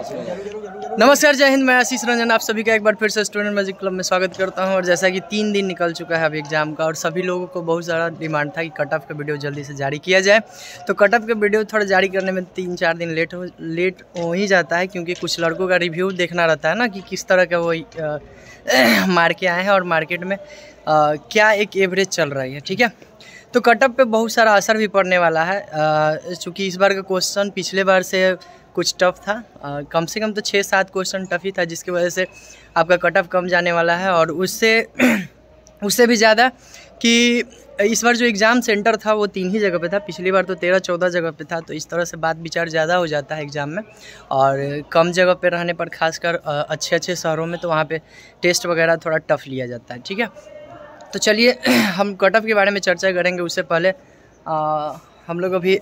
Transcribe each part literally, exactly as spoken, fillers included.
नमस्कार, जय हिंद। मैं आशीष रंजन आप सभी का एक बार फिर से स्टूडेंट मैजिक क्लब में स्वागत करता हूं। और जैसा कि तीन दिन निकल चुका है अभी एग्ज़ाम का, और सभी लोगों को बहुत सारा डिमांड था कि कट ऑफ का वीडियो जल्दी से जारी किया जाए। तो कट ऑफ का वीडियो थोड़ा जारी करने में तीन चार दिन लेट हो लेट हो ही जाता है, क्योंकि कुछ लड़कों का रिव्यू देखना रहता है ना कि किस तरह का वो मार के आए हैं और मार्केट में आ, क्या एक एवरेज चल रही है। ठीक है, तो कट ऑफ पे बहुत सारा असर भी पड़ने वाला है, चूँकि इस बार का क्वेश्चन पिछले बार से कुछ टफ था। आ, कम से कम तो छः सात क्वेश्चन टफ ही था, जिसकी वजह से आपका कट ऑफ कम जाने वाला है। और उससे उससे भी ज़्यादा कि इस बार जो एग्ज़ाम सेंटर था वो तीन ही जगह पे था, पिछली बार तो तेरह चौदह जगह पे था। तो इस तरह से बात विचार ज़्यादा हो जाता है एग्ज़ाम में, और कम जगह पे रहने पर खासकर अच्छे अच्छे शहरों में तो वहाँ पे टेस्ट वगैरह थोड़ा टफ लिया जाता है। ठीक है, तो चलिए हम कट ऑफ के बारे में चर्चा करेंगे। उससे पहले आ, हम लोग अभी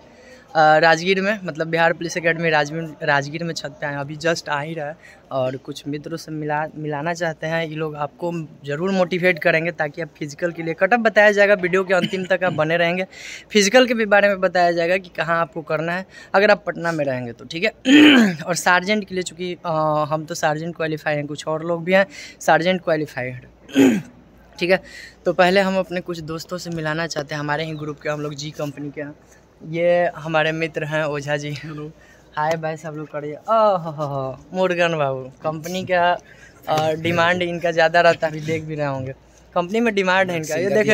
राजगीर में, मतलब बिहार पुलिस एकेडमी राजगीर राजगीर में छत पे आए, अभी जस्ट आ ही रहा है। और कुछ मित्रों से मिला मिलाना चाहते हैं। ये लोग आपको ज़रूर मोटिवेट करेंगे ताकि आप फिजिकल के लिए, कट ऑफ बताया जाएगा, वीडियो के अंतिम तक आप बने रहेंगे। फिजिकल के भी बारे में बताया जाएगा कि कहाँ आपको करना है अगर आप पटना में रहेंगे तो। ठीक है, और सार्जेंट के लिए, चूँकि हम तो सार्जेंट क्वालिफाई हैं, कुछ और लोग भी हैं सार्जेंट क्वालिफाइड। ठीक है, तो पहले हम अपने कुछ दोस्तों से मिलाना चाहते हैं, हमारे ही ग्रुप के, हम लोग जी कंपनी के हैं। ये हमारे मित्र हैं ओझा जी। हेलो, हाय भाई, सब लोग करिए। ओह हो मुर्गन बाबू, कंपनी का डिमांड इनका ज़्यादा रहता है, अभी देख भी रहे होंगे कंपनी में डिमांड है इनका। ये देखिए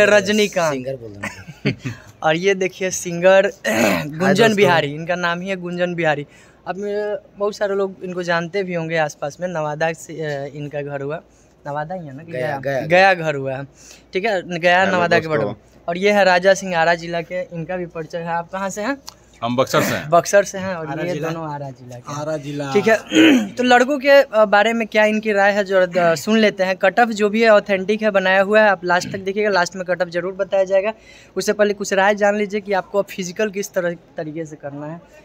रजनीकांत, और ये देखिए सिंगर गुंजन बिहारी, इनका नाम ही है गुंजन बिहारी। अब बहुत सारे लोग इनको जानते भी होंगे आसपास में, नवादा से इनका घर हुआ, नवादा ही है ना, गया गया, गया घर हुआ है। ठीक है, गया नवादा के बड़े। और ये है राजा सिंह, आरा जिला के, इनका भी परिचय है। आप कहाँ से हैं? हम बक्सर से हैं। बक्सर से हैं, और ये दोनों आरा जिला के। आरा जिला। ठीक है, तो लड़कों के बारे में क्या इनकी राय है जो सुन लेते हैं। कट ऑफ जो भी है ऑथेंटिक है, बनाया हुआ है, आप लास्ट तक देखिएगा, लास्ट में कट ऑफ जरूर बताया जाएगा। उससे पहले कुछ राय जान लीजिए कि आपको फिजिकल किस तरह तरीके से करना है।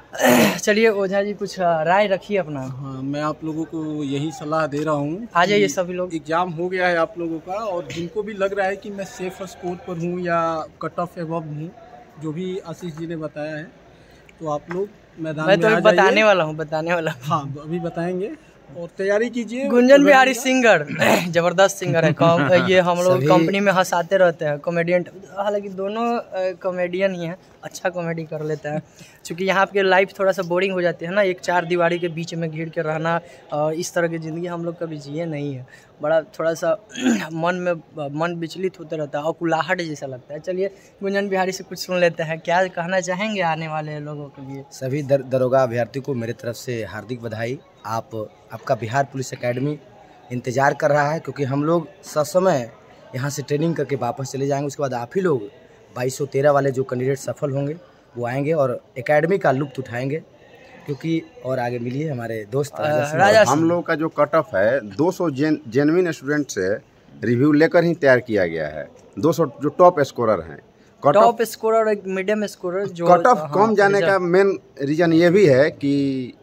चलिए ओझा जी, कुछ राय रखिए अपना। हाँ, मैं आप लोगों को यही सलाह दे रहा हूँ। आ जाइए सभी लोग। एग्जाम हो गया है आप लोगों का, और जिनको भी लग रहा है कि मैं सेफ स्कोर पर हूँ या कट ऑफ एबव हूँ, जो भी आशीष जी ने बताया है, तो आप लोग मैदान मैं में तो आ बताने वाला हूँ बताने वाला हूँ। हाँ, अभी बताएंगे और तैयारी कीजिए। गुंजन बिहारी सिंगर, जबरदस्त सिंगर है। ये हम लोग कंपनी में हंसाते रहते हैं, कॉमेडियन। हालांकि दोनों कॉमेडियन ही हैं, अच्छा कॉमेडी कर लेते हैं। क्योंकि यहाँ पे लाइफ थोड़ा सा बोरिंग हो जाती है ना, एक चार दीवारी के बीच में घिर के रहना, और इस तरह की ज़िंदगी हम लोग कभी जिए नहीं है। बड़ा थोड़ा सा मन में मन विचलित होते रहता है और कुलाहट जैसा लगता है। चलिए गुंजन बिहारी से कुछ सुन लेते हैं, क्या कहना चाहेंगे आने वाले लोगों के लिए। सभी दर, दरोगा अभ्यर्थी को मेरी तरफ से हार्दिक बधाई। आप आपका बिहार पुलिस एकेडमी इंतज़ार कर रहा है, क्योंकि हम लोग ससमय यहाँ से ट्रेनिंग करके वापस चले जाएंगे। उसके बाद आप ही लोग बाईस सौ तेरह वाले जो कैंडिडेट सफल होंगे वो आएंगे और एकेडमी का लुत्फ़ उठाएंगे। क्योंकि और आगे मिलिए हमारे दोस्त राजा। हम लोग का जो कट ऑफ है दो सौ जेन जेनविन स्टूडेंट से रिव्यू लेकर ही तैयार किया गया है। दो सौ जो टॉप स्कोरर हैं, टॉप स्कोरर, एक मीडियम स्कोरर, जो कट ऑफ कम जाने का मेन रीजन ये भी है कि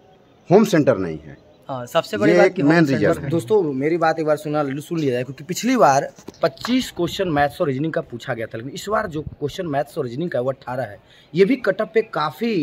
होम सेंटर नहीं है। हाँ, सबसे बड़ी बात कि मेन रीजन। दोस्तों मेरी बात एक बार सुना सुन लिया जाए, क्योंकि पिछली बार पच्चीस क्वेश्चन मैथ्स और रीजनिंग का पूछा गया था, लेकिन इस बार जो क्वेश्चन मैथ्स और रीजनिंग का वो अट्ठारह है। ये भी कट ऑफ पे काफ़ी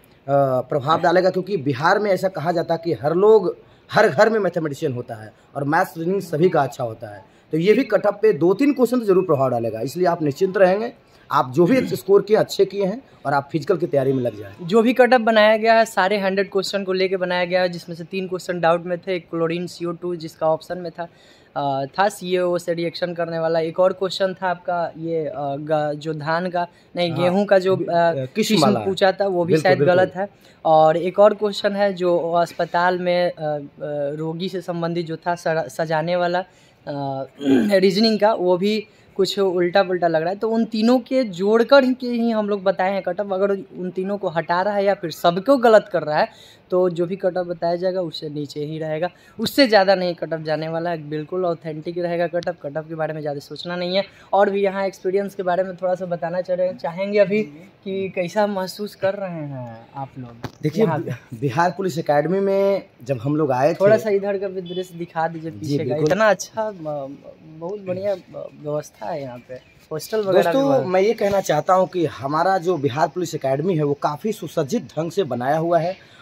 प्रभाव डालेगा, क्योंकि बिहार में ऐसा कहा जाता है कि हर लोग हर घर में मैथमेटिशियन होता है और मैथ्स रीजनिंग सभी का अच्छा होता है। तो ये भी कट ऑफ पे दो तीन क्वेश्चन तो जरूर प्रभाव डालेगा, इसलिए आप निश्चिंत रहेंगे। आप जो भी स्कोर किए अच्छे किए हैं, और आप फिजिकल की तैयारी में लग जाए। जो भी कट ऑफ बनाया गया है सारे हंड्रेड क्वेश्चन को लेके बनाया गया है, जिसमें से तीन क्वेश्चन डाउट में थे, एक क्लोरीन सी ओ टू जिसका ऑप्शन में था आ, था सी ए ओ से रिएक्शन करने वाला। एक और क्वेश्चन था आपका ये आ, जो धान का नहीं हाँ, गेहूं का जो किस्म पूछा था, वो भी शायद गलत है। और एक और क्वेश्चन है जो अस्पताल में आ, आ, रोगी से संबंधित जो था सजाने वाला रीजनिंग का, वो भी कुछ उल्टा पुल्टा लग रहा है। तो उन तीनों के जोड़कर ही के ही हम लोग बताए हैं कट ऑफ। अगर उन तीनों को हटा रहा है या फिर सबको गलत कर रहा है, तो जो भी कट ऑफ बताया जाएगा उससे नीचे ही रहेगा, उससे ज़्यादा नहीं कट ऑफ जाने वाला है। बिल्कुल ऑथेंटिक रहेगा कट ऑफ। कट ऑफ के बारे में ज़्यादा सोचना नहीं है। और भी यहाँ एक्सपीरियंस के बारे में थोड़ा सा बताना चाह चाहेंगे अभी कि कैसा महसूस कर रहे हैं आप लोग। देखिए, बिहार पुलिस एकेडमी में जब हम लोग आए, थोड़ा सा इधर का भी दृश्य दिखा दीजिए पीछे का। इतना अच्छा, बहुत बढ़िया व्यवस्था है यहाँ पे, हॉस्टल वगैरह। दोस्तों मैं ये कहना चाहता हूँ कि हमारा जो बिहार पुलिस एकेडमी है वो काफ़ी सुसज्जित ढंग से बनाया हुआ है,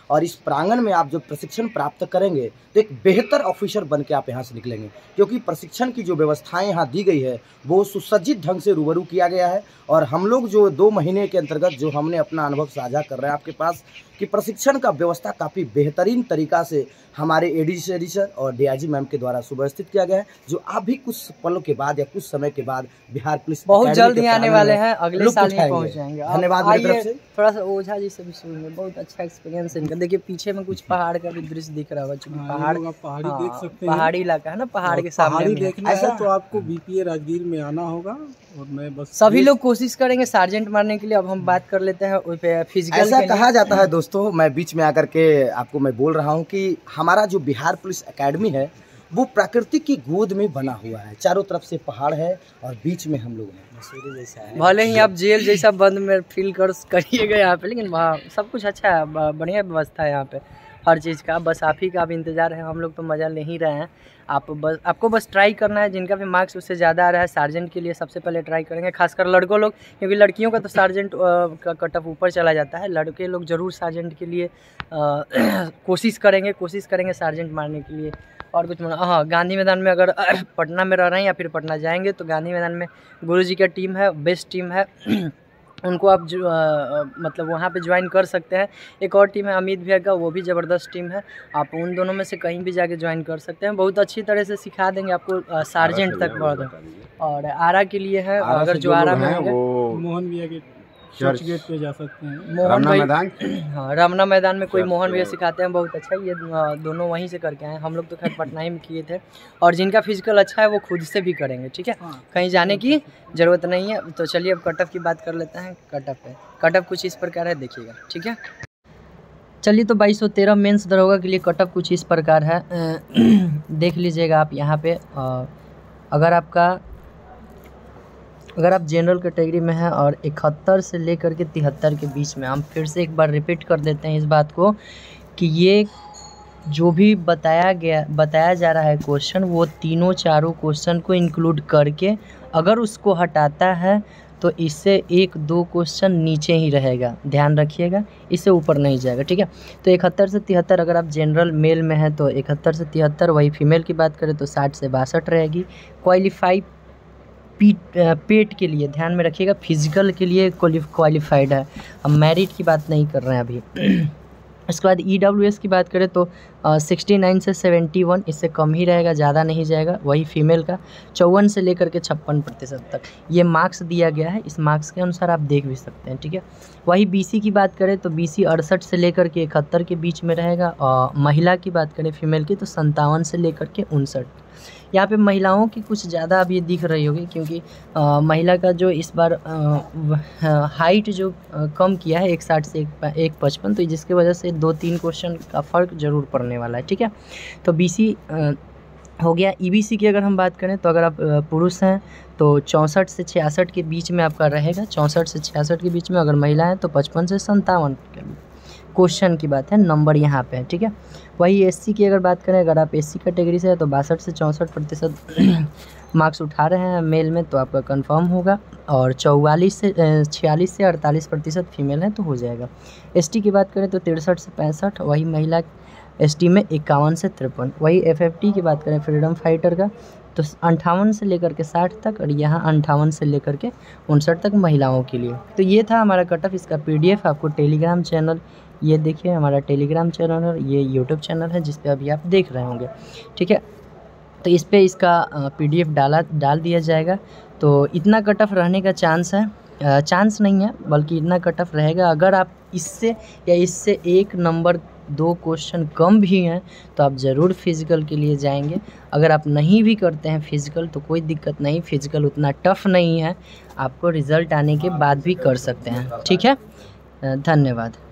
और इस प्रांगण में आप जब प्रशिक्षण प्राप्त करेंगे तो एक बेहतर ऑफिसर बन के आप यहाँ से निकलेंगे, क्योंकि प्रशिक्षण की जो व्यवस्थाएं यहाँ दी गई है वो सुसज्जित ढंग से रूबरू किया गया है। और हम लोग जो दो महीने के अंतर्गत जो हमने अपना अनुभव साझा कर रहे हैं आपके पास कि प्रशिक्षण का व्यवस्था काफ़ी बेहतरीन तरीका से हमारे एडीसी सर और डीआईजी मैम के द्वारा सुव्यवस्थित किया गया है, जो आप भी कुछ पलों के बाद या कुछ समय के बाद बिहार पुलिस बहुत जल्द ही आने वाले हैं, अगले साल ही पहुंच जाएंगे। धन्यवाद मेरी तरफ से। थोड़ा सा ओझा जी से भी सुनिए, बहुत अच्छा एक्सपीरियंस इनका। देखिए पीछे में कुछ पहाड़ का भी दृश्य दिख रहा है, चूंकि पहाड़ पहाड़ी देख सकते हैं, पहाड़ी इलाका है ना, पहाड़ के सामने देखना है तो आपको बीपीए राजगीर में आना होगा। और मैं बस सभी लोग कोशिश करेंगे सार्जेंट मारने के लिए। अब हम बात कर लेते हैं फिजिकल। ऐसा कहा जाता है दोस्तों, मैं बीच में आकर के आपको मैं बोल रहा हूं कि हमारा जो बिहार पुलिस एकेडमी है वो प्रकृति की गोद में बना हुआ है। चारों तरफ से पहाड़ है और बीच में हम लोग हैं, जैसा है। भले ही आप जेल जैसा बंद में फील कर करिएगा यहाँ पे, लेकिन वहाँ सब कुछ अच्छा है, बढ़िया व्यवस्था है यहाँ पे हर चीज़ का। बस आप ही का अब इंतज़ार है, हम लोग तो मज़ा ले ही रहे हैं। आप बस आपको बस ट्राई करना है, जिनका भी मार्क्स उससे ज़्यादा आ रहा है सार्जेंट के लिए सबसे पहले ट्राई करेंगे, खासकर लड़कों लोग, क्योंकि लड़कियों का तो सार्जेंट का कट ऑफ ऊपर चला जाता है। लड़के लोग ज़रूर सार्जेंट के लिए आ, कोशिश करेंगे कोशिश करेंगे सार्जेंट मारने के लिए। और कुछ हाँ, गांधी मैदान में अगर पटना में रह रहे हैं या फिर पटना जाएंगे तो गांधी मैदान में गुरुजी का टीम है, बेस्ट टीम है, उनको आप जो आ, मतलब वहाँ पे ज्वाइन कर सकते हैं। एक और टीम है अमित भैया का, वो भी ज़बरदस्त टीम है, आप उन दोनों में से कहीं भी जाके ज्वाइन कर सकते हैं। बहुत अच्छी तरह से सिखा देंगे आपको, सार्जेंट तक बढ़। और आरा के लिए है, अगर जो आरा में मोहन भैया के चर्च गेट पे जा सकते हैं, मोहन मैदान, हाँ रमना मैदान में कोई मोहन भैया सिखाते हैं, बहुत अच्छा। ये दोनों वहीं से करके आए, हम लोग तो खैर पटना ही में किए थे। और जिनका फिजिकल अच्छा है वो खुद से भी करेंगे, ठीक है, कहीं जाने की ज़रूरत नहीं है। तो चलिए अब कट ऑफ की बात कर लेते हैं। कट ऑफ है, कट ऑफ कुछ इस प्रकार है, देखिएगा, ठीक है। चलिए तो बाईस सौ तेरह मेंस दरोगा के लिए कट ऑफ कुछ इस प्रकार है, देख लीजिएगा आप यहाँ पे। अगर आपका अगर आप जनरल कैटेगरी में हैं और इकहत्तर से लेकर के तिहत्तर के बीच में, हम फिर से एक बार रिपीट कर देते हैं इस बात को कि ये जो भी बताया गया बताया जा रहा है क्वेश्चन, वो तीनों चारों क्वेश्चन को इंक्लूड करके अगर उसको हटाता है तो इससे एक दो क्वेश्चन नीचे ही रहेगा, ध्यान रखिएगा, इससे ऊपर नहीं जाएगा, ठीक है। तो इकहत्तर से तिहत्तर अगर आप जनरल मेल में हैं तो इकहत्तर से तिहत्तर, वही फीमेल की बात करें तो साठ से बासठ रहेगी। क्वालिफाई पीट पेट के लिए ध्यान में रखिएगा, फिजिकल के लिए क्वालिफाइड है, हम मैरिट की बात नहीं कर रहे हैं अभी। इसके बाद ई डब्ल्यू एस की बात करें तो सिक्सटी नाइन से सेवेंटी वन, इससे कम ही रहेगा, ज़्यादा नहीं जाएगा। वही फीमेल का चौवन से लेकर के छप्पन प्रतिशत तक ये मार्क्स दिया गया है, इस मार्क्स के अनुसार आप देख भी सकते हैं, ठीक है। वही बी सी की बात करें तो बी सी अड़सठ से लेकर के इकहत्तर के बीच में रहेगा। और महिला की बात करें फीमेल की तो संतावन से लेकर के उनसठ। यहाँ पे महिलाओं की कुछ ज़्यादा अब ये दिख रही होगी, क्योंकि आ, महिला का जो इस बार आ, हाइट जो आ, कम किया है एक साठ से एक एक पचपन, तो जिसकी वजह से दो तीन क्वेश्चन का फ़र्क ज़रूर पड़ने वाला है, ठीक है। तो बीसी हो गया। ईबीसी की अगर हम बात करें तो अगर आप पुरुष हैं तो चौंसठ से छियासठ के बीच में आपका रहेगा, चौंसठ से छियासठ के बीच में। अगर महिला है तो पचपन से संतावन के क्वेश्चन की बात है, नंबर यहाँ पे है, ठीक है। वही एससी की अगर बात करें, अगर आप एससी कैटेगरी से है तो बासठ से चौंसठ प्रतिशत मार्क्स उठा रहे हैं मेल में तो आपका कंफर्म होगा। और चौवालीस से छियालीस से अड़तालीस प्रतिशत फीमेल है तो हो जाएगा। एसटी की बात करें तो तिरसठ से पैंसठ, वही महिला एसटी में इक्यावन से तिरपन। वही एफएफटी की बात करें फ्रीडम फाइटर का तो अंठावन से लेकर के साठ तक, और यहाँ अंठावन से लेकर के उनसठ तक महिलाओं के लिए। तो ये था हमारा कट ऑफ। इसका पीडीएफ आपको टेलीग्राम चैनल, ये देखिए हमारा टेलीग्राम चैनल है, ये यूट्यूब चैनल है जिस पे अभी आप देख रहे होंगे, ठीक है। तो इस पे इसका पीडीएफ डाला डाल दिया जाएगा। तो इतना कट ऑफ रहने का चांस है, चांस नहीं है बल्कि इतना कट ऑफ रहेगा। अगर आप इससे या इससे एक नंबर दो क्वेश्चन कम भी हैं तो आप ज़रूर फिज़िकल के लिए जाएंगे। अगर आप नहीं भी करते हैं फिज़िकल तो कोई दिक्कत नहीं, फिज़िकल उतना टफ नहीं है, आपको रिज़ल्ट आने के बाद भी कर सकते हैं, ठीक है। धन्यवाद।